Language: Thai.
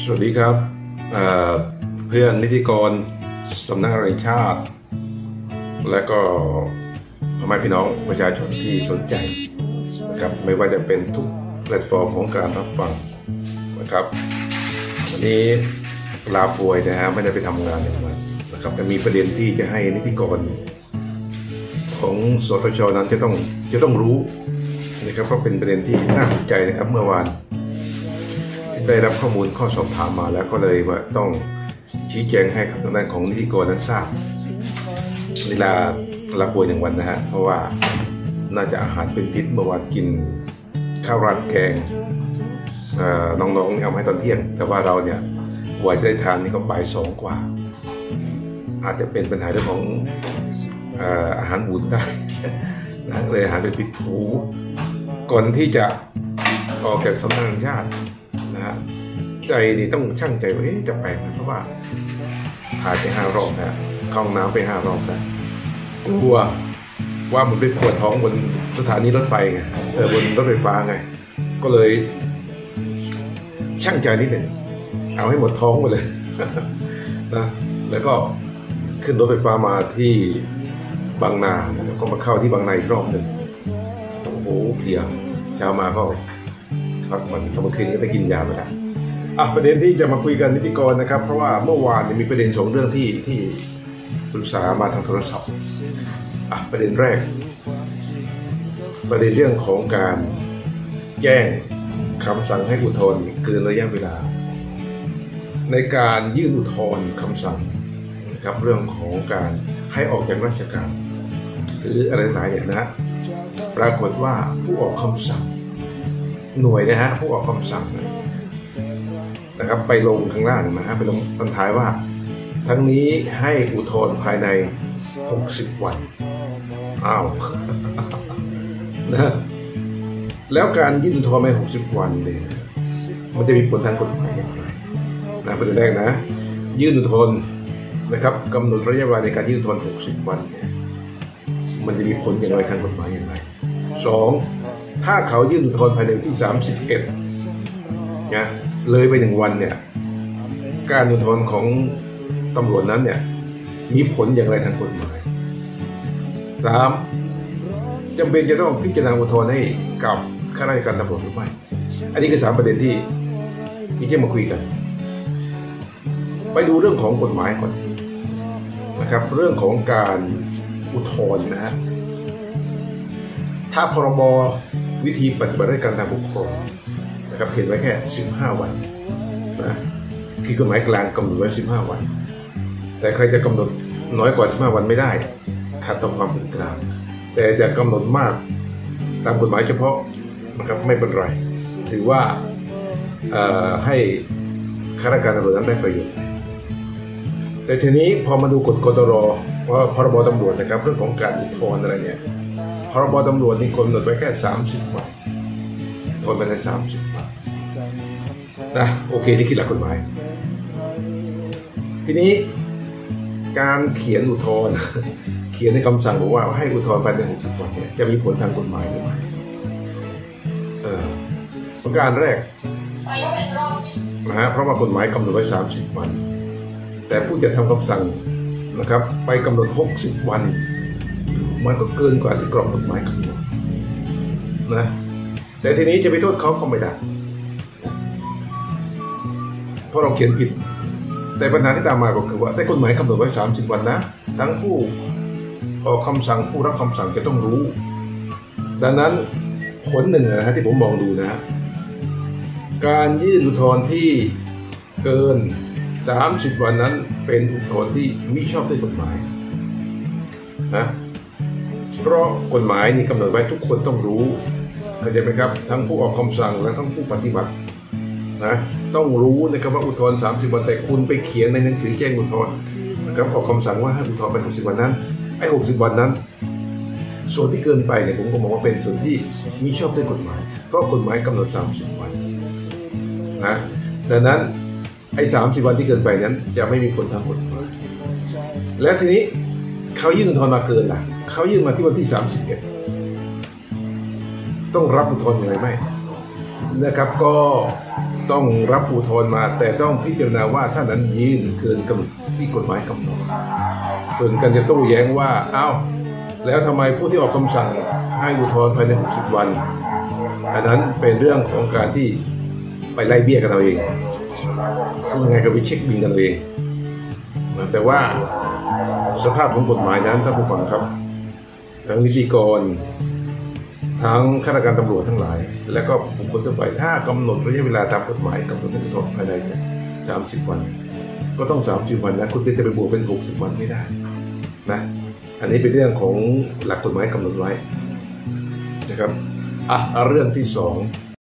วัสดีครับเพื่อนนิติกรสำนักงานแห่งชาติและก็พ่อแม่พี่น้องประชาชนที่สนใจนะครับไม่ว่าจะเป็นทุกแพลตฟอร์มของการรับฟังนะครับวันนี้ลาป่วยนะฮะไม่ได้ไปทำงานอย่างนั้นนะครับแต่มีประเด็นที่จะให้นิติกรของสตช.นั้นจะต้องรู้นะครับเพราะเป็นประเด็นที่น่าสนใจนะครับเมื่อวานได้รับข้อมูลข้อสอบถามมาแล้วก็เลยว่าต้องชี้แจงให้กับทางด้านของนิติกรนั้นทราบเวลาป่วย1 วันนะฮะเพราะว่าน่าจะอาหารเป็นพิษเมื่อวานกินข้าวราดแกงน้องๆเอาให้ตอนเที่ยงแต่ว่าเราเนี่ยกว่าจะได้ทานนี่ก็บ่าย 2 กว่าอาจจะเป็นปัญหาเรื่องของอาหารบูดได้นะเลยอาหารเป็นพิษหูก่อนที่จะออกจากสำนักงานชาตินะฮะใจนี่ต้องชั่งใจว่าจะไปไหมเพราะว่าถ่ายไป5 รอบนะเข้าห้องน้ำไป5 รอบนะกลัวว่ามันเป็นปวดท้องบนสถานีรถไฟไงบนรถไฟฟ้าไงก็เลยชั่งใจนิดหนึ่งเอาให้หมดท้องไปเลยนะแล้วก็ขึ้นรถไฟฟ้ามาที่บางนาแล้วก็มาเข้าที่บางนาอีกรอบหนึ่งโอ้โหเพลียเช้ามาก็พักมันเมื่อคืนก็ได้กินยาไปแล้วประเด็นที่จะมาคุยกันนิติกรนะครับเพราะว่าเมื่อวานมีประเด็น2 เรื่องที่ปรึกษามาทางโทรศัพท์ประเด็นแรกประเด็นเรื่องของการแจ้งคำสั่งให้อุทธรณ์เกินระยะเวลาในการยื่นอุทธรณ์คำสั่งนะครับเรื่องของการให้ออกจากราชการหรืออะไรต่างๆเนี่ยนะฮะปรากฏว่าผู้ออกคำสั่งหน่วยนะฮะผู้ออกคำสั่งนะครับไปลงข้างล่างนะฮะไปลงตอนท้ายว่าทั้งนี้ให้อุทธรณ์ภายใน60 วันนะแล้วการยื่นอุทธรณ์ใน60 วันเนี่ยมันจะมีผลทางกฎหมายอย่างไรนะประเด็นแรกนะยื่นอุทธรณ์นะครับกำหนดระยะเวลาในการยื่นอุทธรณ์60 วันมันจะมีผลอย่างไรทางกฎหมายอย่างไร2ถ้าเขายื่นอุทธรณ์ภายในวันที่31นะเลยไป1 วันเนี่ยการอุทธรณ์ของตำรวจนั้นเนี่ยมีผลอย่างไรทางกฎหมาย3จำเป็นจะต้องพิจารณาอุทธรณ์ให้กับข้าราชการตำรวจหรือไม่อันนี้คือ3 ประเด็นที่จะมาคุยกันไปดูเรื่องของกฎหมายก่อนนะครับเรื่องของการอุทธรณ์นะฮะถ้าพรบวิธีปฏิบัติราชการทางปกครองนะครับเขียนไว้แค่15 วันนะคือกฎหมายกลางกำหนดไว้15 วันแต่ใครจะกำหนดน้อยกว่า15 วันไม่ได้ขัดต่อความเป็นกลางแต่จะกำหนดมากตามกฎหมายเฉพาะนะครับไม่เป็นไรถือว่าให้ข้าราชการตำรวจนั้นได้ประโยชน์แต่ทีนี้พอมาดูกฎกตรว่าพรบตำรวจนะครับเรื่องของการอุทธรณ์อะไรเนี่ยพรบตำรวจนี่กำหนดไว้แค่30 วันทนไปใน30 วันนะโอเคนี่คือหลักกฎหมายทีนี้การเขียนอุทธรณ์เขียนในคำสั่งบอกว่าให้อุทธรณ์ภายใน60 วันเนี่ยจะมีผลทางกฎหมายหรือไม่ประการแรกนะฮะเพราะว่ากฎหมายกำหนดไว้30 วันแต่ผู้จัดทำคำสั่งนะครับไปกำหนด60 วันมันก็เกินกว่าที่กรอบกฎหมายกำหนดนะแต่ทีนี้จะไปโทษเขาก็ไม่ได้เพราะเราเขียนผิดแต่ปัญหาที่ตามมาก็คือว่าแต่กฎหมายกำหนดไว้30 วันนะทั้งผู้ออกคำสั่งผู้รับคำสั่งจะต้องรู้ดังนั้นผลหนึ่งนะฮะที่ผมมองดูนะการยื่นอุทธรณ์ที่เกิน30 วันนั้นเป็นอุทธรณ์ที่มิชอบด้วยกฎหมายนะเพราะกฎหมายนี่กำหนดไว้ทุกคนต้องรู้เข้าใจไหมครับทั้งผู้ออกคำสั่งและทั้งผู้ปฏิบัตินะต้องรู้นะครับว่าอุทธรณ์30 วันแต่คุณไปเขียนในหนังสือแจ้งอุทธรณ์นะครับออกคำสั่งว่าให้อุทธรณ์ไป60 วันนั้นไอ้60 วันนั้นส่วนที่เกินไปเนี่ยผมก็มองว่าเป็นส่วนที่มิชอบด้วยกฎหมายเพราะกฎหมายกำหนด30 วันนะดังนั้นไอ้30 วันที่เกินไปนั้นจะไม่มีผลทางกฎหมายแล้วทีนี้เขายื่นอุทธรณ์มาเกินล่ะเขายื่นมาที่วันที่31ต้องรับอุทธรณ์ยังไงไหมนะครับก็ต้องรับอุทธรณ์มาแต่ต้องพิจารณาว่าถ้านั้นยื่นเกินกำหนดที่กฎหมายกำหนดส่วนกันจะโต้แย้งว่าอ้าวแล้วทำไมผู้ที่ออกคำสั่งให้อุทธรณ์ภายใน60 วันอันนั้นเป็นเรื่องของการที่ไปไล่เบี้ยกันเอาเองพูดง่ายๆก็ไปเช็คบินกันเอาเองแต่ว่าสภาพของกฎหมายนั้นท่านผู้ฟังครับทั้งนิติกรทั้งข้าราชการตำรวจทั้งหลายและก็บุคคลทั่วไปถ้ากำหนดระยะเวลาตามกฎหมายกำหนดให้อุทธรณ์ภายใน30 วันก็ต้อง30 วันนะคุณจะไปบวกเป็น60 วันไม่ได้นะอันนี้เป็นเรื่องของหลักกฎหมายกำหนดไว้นะครับเรื่องที่ 2